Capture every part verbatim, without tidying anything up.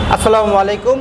আসসালামু আলাইকুম।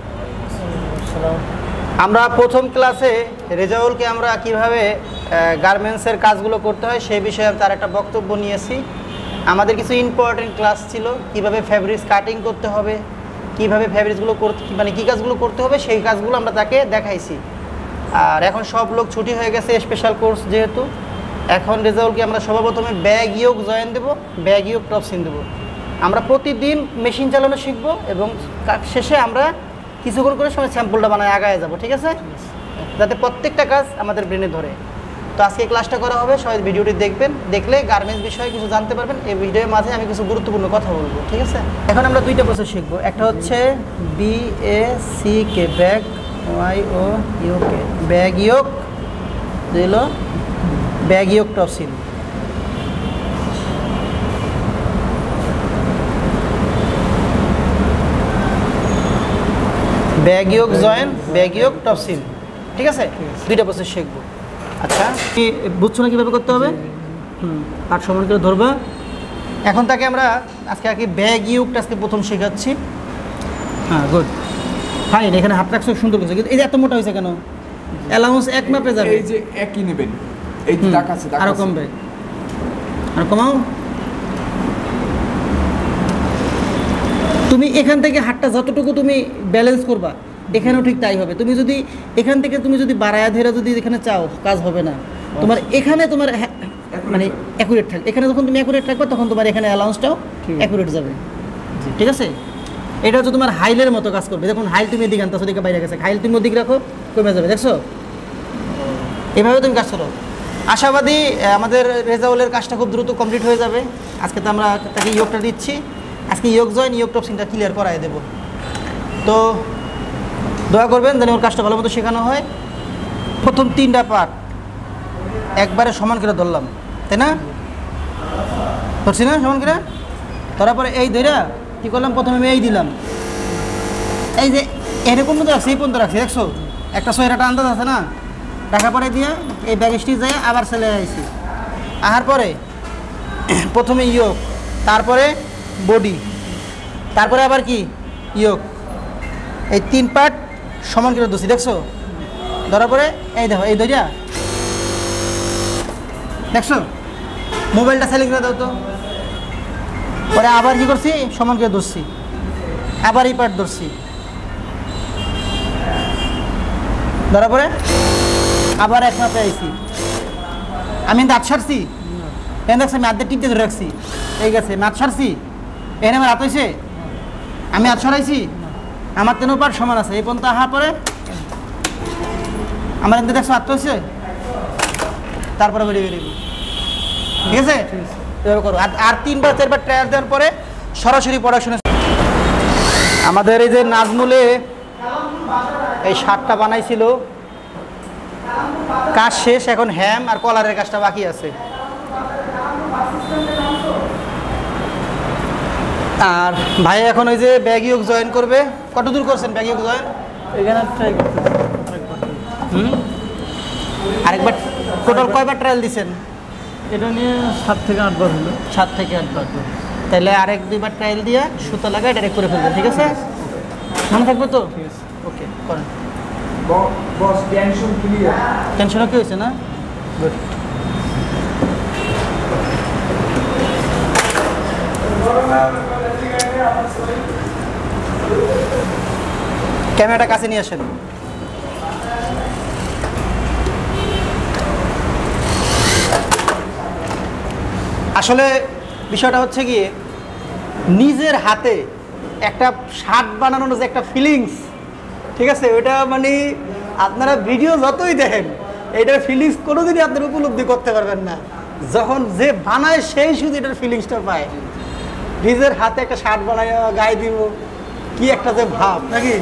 আমরা প্রথম ক্লাসে রেজাউলকে আমরা কিভাবে গার্মেন্টসের কাজগুলো করতে হয় সেই বিষয়ে তার একটা বক্তব্য নিয়েছি। আমাদের কিছু ইম্পর্টেন্ট ক্লাস ছিল, কিভাবে ফ্যাব্রিক্স কাটিং করতে হবে, কিভাবে ফ্যাব্রিক্সগুলো করতে মানে কী কাজগুলো করতে হবে সেই কাজগুলো আমরা তাকে দেখাইছি। আর এখন সব লোক ছুটি হয়ে গেছে স্পেশাল কোর্স যেহেতু, এখন রেজাউলকে আমরা সর্বপ্রথমে ব্যাগ ইয়োক জয়েন দেবো, ব্যাগ ইয়োক টপসিন দেবো। আমরা প্রতিদিন মেশিন চালানো শিখবো এবং শেষে আমরা কিছুক্ষণ করে সময় স্যাম্পলটা বানায় আগায় যাবো, ঠিক আছে, যাতে প্রত্যেকটা কাজ আমাদের ব্রেনে ধরে। তো আজকে ক্লাসটা করা হবে, সবাই ভিডিওটি দেখবেন, দেখলে গার্মেন্টস বিষয়ে কিছু জানতে পারবেন। এই ভিডিওর মাঝে আমি কিছু গুরুত্বপূর্ণ কথা বলবো, ঠিক আছে। এখন আমরা দুইটা প্রসেস শিখবো, একটা হচ্ছে B A C K back, Y O U K back yoke, দিল back yoke top seam. Back yoke join, back yoke top seam, ঠিক আছে, দুইটা প্রসেস শিখবো। আচ্ছা, বুঝছো না কীভাবে করতে হবে? হুম, পাট সমান করে ধরবা। এখন তাকে আমরা আজকে আর কি ব্যাগ ইয়োকটা আজকে প্রথম শেখাচ্ছি। হ্যাঁ, গুড, ফাইন। এখানে হাত রাখছো, সুন্দর করছে, কিন্তু এই যে এত মোটা হয়েছে কেন? অ্যালাউন্স এক মাপে যাবে, এই যে একই নেবেন, এই যে দাগ আছে, দাগ আছে, আরো কমবে, আর কমাও। তুমি এখান থেকে হাতটা যতটুকু তুমি ব্যালেন্স করবা এখানেও ঠিক তাই হবে। তুমি যদি এখান থেকে তুমি যদি বাড়ায়া ধরে যদি এখানে চাও, কাজ হবে না তোমার। এখানে তোমার মানে অ্যাকুরেট থাকবে, এখানে যখন তুমি অ্যাকুরেট থাকবে তখন তোমার এখানে অ্যালাউন্সটাও অ্যাকুরেট যাবে, ঠিক আছে। এটা হচ্ছে তোমার হাইলের মতো কাজ করবে। দেখুন হাইল তুমি এদিকে আনতেছো, দিকে বাইরে গেছে, হাইল তুমি ওদিকে রাখো, কমে যাবে, দেখছো? এভাবে তুমি কাজ করো। আশাবাদী আমাদের রেজাউলের কাজটা খুব দ্রুত কমপ্লিট হয়ে যাবে। আজকে তো আমরা তাকে ইয়োগটা দিচ্ছি, আজকে ইয়োগ জয়েন ইয়োগ টপসিনটা ক্লিয়ার করাই দেবো। তো দয়া করবেন যেন ওর কাজটা ভালো মতো শেখানো হয়। প্রথম তিনটা পার্ট একবারে সমান করে ধরলাম, তাই না? ধরছি না সমান করে? ধরার পরে এই ধরা কী করলাম, প্রথমে আমি এই দিলাম, এই যে এরকম মতো রাখছি, এই পর্যন্ত রাখছি, দেখছো? একটা সোয়েটারটা আন্দাজ আছে না, রাখার পরে দিয়ে এই ব্যাগ স্টিচ যায়, আবার সেলে আইছি, আহার পরে প্রথমে ইয়োগ, তারপরে বডি, তারপরে আবার কি ইয়োগ, এই তিন পার্ট সমান করে ধরছি, দেখছো? ধরার পরে এই দেখো, এই ধরিয়া দেখছো, মোবাইলটা সেলে করে দাও তো। পরে আবার কি করছি, সমান করে ধরছি, আবার এই পার্ট ধরছি, ধরার পরে আবার এক মাপে আইছি। আমি দাঁত সারছি, এখানে দেখছি আমি হাতের টিপতে ধরে রাখছি, এই গেছে মাছ সারছি, এখানে আমার হাত হয়েছে, আমি হাত সরাইছি, আমার তেন পার্ট সমান আছে, এই পর্যন্ত আহার পরে আমার এখানে দেখছো হাত হয়েছে, তারপরে বেরিয়ে বেরিয়ে, ঠিক আছে? এভাবে করো। আর তিনবার চারবার ট্রায়াল দেওয়ার পরে সরাসরি প্রোডাকশনে। আমাদের এই যে নাজমুলে এই শার্টটা বানাইছিল, কাজ শেষ, এখন হ্যাম আর কলারের কাজটা বাকি আছে। আর ভাই এখন ওই যে ব্যাগ ইয়োগ জয়েন করবে। কত দূর করছেন ব্যাগ ইয়োগ জয়েন? এখানে ট্রাই করতেছি, হুম, আরেকবার টোটাল কয়বার ট্রায়াল দিচ্ছেন? এটা নিয়ে সাত থেকে আটবার হলো। সাত থেকে আটবার। তাহলে আরেক দুইবার ট্রায়াল দিয়ে সুতা লাগায় ডাইরেক্ট করে ফেলবেন, ঠিক আছে? মনে থাকবে তো? ওকে, করেন। বস টেনশন ক্লিয়ার, টেনশনও কি হয়েছে না? গুড। ক্যামেরাটা কাছে নিয়ে আসেন। আসলে বিষয়টা হচ্ছে গিয়ে নিজের হাতে একটা শার্ট বানানোর যে একটা ফিলিংস, ঠিক আছে, ওইটা মানে আপনারা ভিডিও যতই দেখেন এইটার ফিলিংস কোনোদিনই আপনারা উপলব্ধি করতে পারবেন না। যখন যে বানায় সেই শুধু এটার ফিলিংসটা পায়। নিজের হাতে একটা শার্ট বানায় গায়ে দিব, কি একটা যে ভাব, নাকি?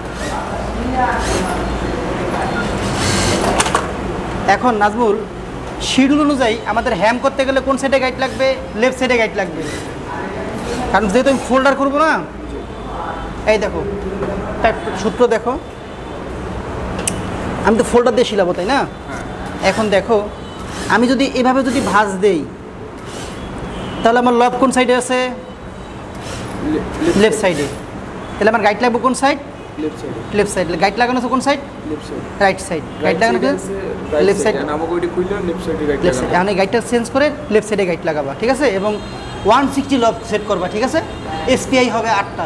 এখন নাজমুল শিডিউল অনুযায়ী আমাদের হ্যাম করতে গেলে কোন সাইডে গাইড লাগবে? লেফট সাইডে গাইড লাগবে, কারণ যেহেতু আমি ফোল্ডার করবো না। এই দেখো সূত্র দেখো, আমি তো ফোল্ডার দিয়ে শিলাবো, তাই না? এখন দেখো আমি যদি এভাবে যদি ভাঁজ দেই তাহলে আমার লব কোন সাইডে আছে? লেফট সাইডে। তাহলে আমার গাইড লাগবে কোন সাইড? Left side left side. Guide লাগানো আছে কোন সাইড? Left side right side. Guide লাগানো আছে লেফট সাইড। আমাকে ওইটা খুললে লেফট সাইডে গাইড লেফট সাইড। লাগাবো। এখন এই গাইডটা চেঞ্জ করে লেফট সাইডে গাইড লাগাবা, ঠিক আছে? এবং ওয়ান সিক্সটি লক সেট করবা, ঠিক আছে? এসপিআই হবে আটটা।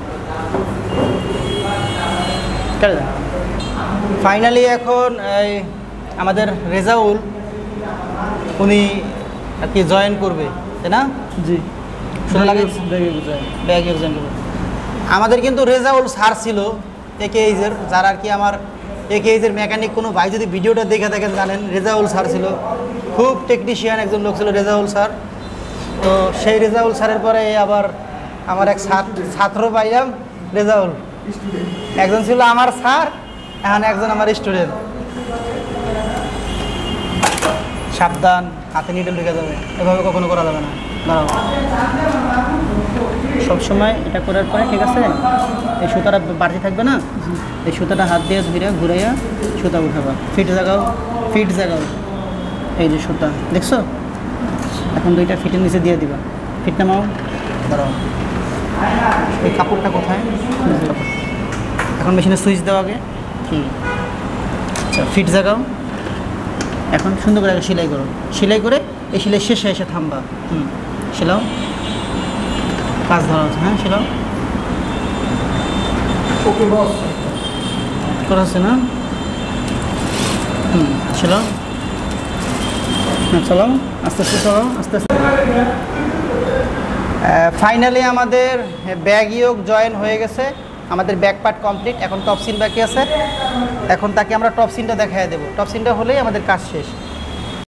ফাইনালি এখন এই আমাদের রেজাউল উনি আর কি জয়েন করবে, তাই না? জি শোনা লাগে ব্যাগে বুঝায় ব্যাগ জয়েন করবে। আমাদের কিন্তু রেজাউল স্যার ছিল একে এইজের, যারা আর কি আমার একে এইজের মেকানিক কোনো ভাই যদি ভিডিওটা দেখে থাকেন জানেন রেজাউল স্যার ছিল, খুব টেকনিশিয়ান একজন লোক ছিল রেজাউল স্যার। তো সেই রেজাউল স্যারের পরে আবার আমার এক ছাত্র পাইলাম রেজাউল, একজন ছিল আমার স্যার, এখন একজন আমার স্টুডেন্ট। সাবধান, হাতে নিডল ঢুকে যাবে, এভাবে কখনো করা যাবে না। দাঁড়াও, সবসময় এটা করার পরে ঠিক আছে এই সুতাটা বাড়তি থাকবে না, এই সুতাটা হাত দিয়ে ধরে ঘুরাইয়া সুতা উঠাবা, ফিট জাগাও, ফিট জাগাও। এই যে সুতা দেখছো, এখন দুইটা ফিটের নিচে দিয়ে দিবা, ফিট নামাও। দাঁড়াও, এই কাপড়টা কোথায়? এখন মেশিনে সুইচ দেওয়া আগে, ঠিক। আচ্ছা, ফিট জাগাও। এখন সুন্দর করে আগে সেলাই করো, সেলাই করে এই সেলাই শেষে এসে থামবা। হুম, সেলাও, কাজ ধরা হচ্ছে। হ্যাঁ, সেলাও। ওকে বস করা হচ্ছে না? হুম, সেলাও। হ্যাঁ, চালাও, আস্তে আস্তে চালাও, আস্তে আস্তে। ফাইনালি আমাদের ব্যাগ ইয়োগ জয়েন হয়ে গেছে, আমাদের ব্যাক পার্ট কমপ্লিট। এখন টপ সিন বাকি আছে, এখন তাকে আমরা টপ সিনটা দেখাই দেবো। টপ সিনটা হলেই আমাদের কাজ শেষ।